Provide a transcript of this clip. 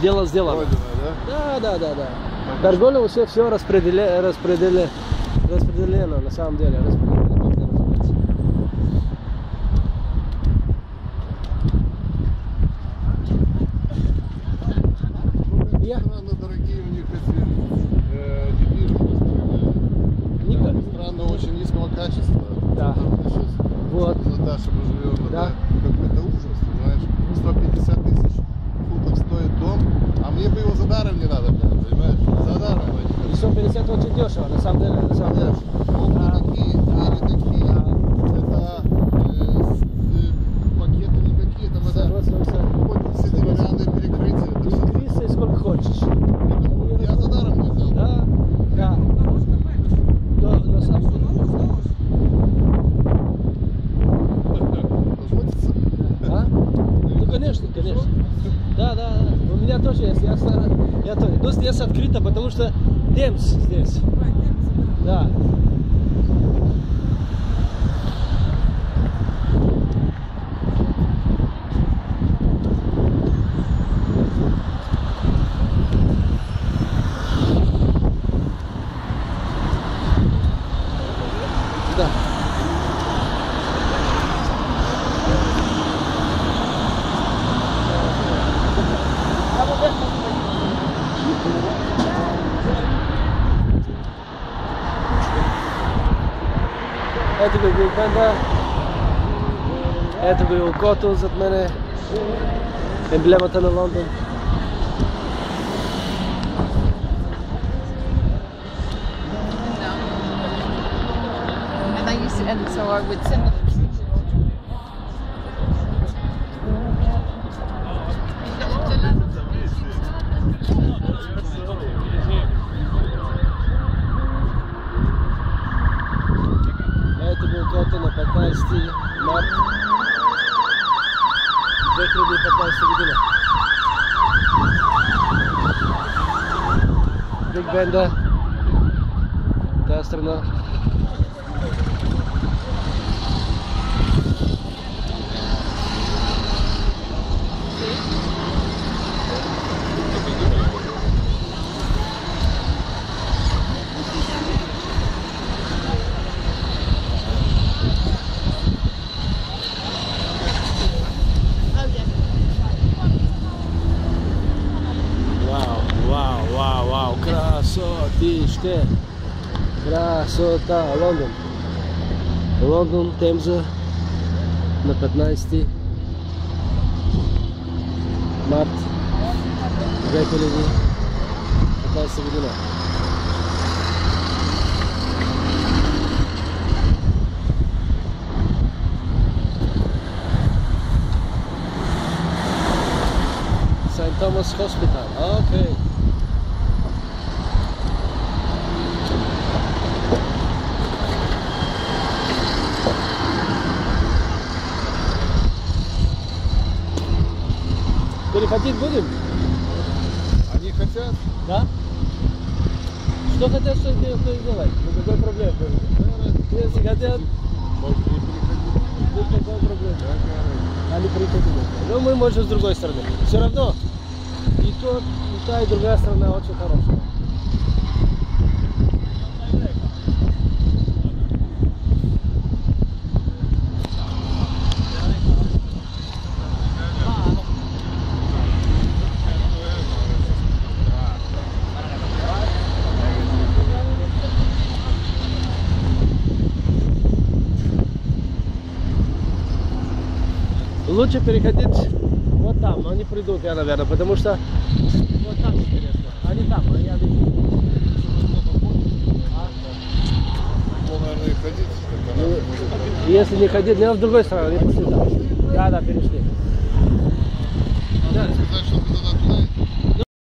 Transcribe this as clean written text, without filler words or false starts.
дело сделано. Родина, да? Да. Торговля уже все распределено на самом деле. Странно дорогие у них эти недвижимости. Странно, очень низкого качества. Да. Вот. Наташа, мы живем, Да. Какой-то ужас, знаешь. 150 тысяч фунтов стоит дом, а мне бы его за даром не надо, понимаешь? За даром. И 150 очень дешево, на самом деле. Окна такие, двери такие. Это пакеты никакие, там это хоть все деревянные перекрытия. Это все. И сколько хочешь. Я за даром не взял. Да. На самом деле. А? Ну конечно. Да. У меня тоже есть. Я тоже. Но здесь открыто, потому что Темс здесь. Да. Ето го Биг Бенда. Ето го и окото зад мене. Емблемата на Лондон. And I used to, and so I would send them. Ето го окото на 15 март 2015 година. Биг Бенда. Тази страна. Вау, красотища! Красота! Лондон, Темза на 15 март 2015 година. St. Thomas Hospital. Okay. Переходить будем? Они хотят? Да? Что хотят, что делать? Никакой проблемы. Если хотят, Может не переходить. никакой проблемы. Они приходят. Но мы можем с другой стороны. Все равно и та, и другая сторона очень хорошая. Лучше переходить вот там, но они придут, я наверное, потому что вот там интересно. Они там, а я вижу. Наверное, ходить. Если не ходить, я в другой стороне, они пошли там. Да, перешли. Сказать, что